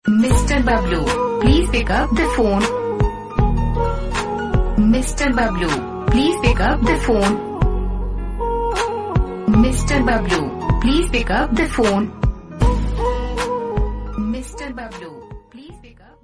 Mr. Bablu, please pick up the phone. Mr. Bablu, please pick up the phone. Mr. Bablu, please pick up the phone. Mr. Bablu, please pick up.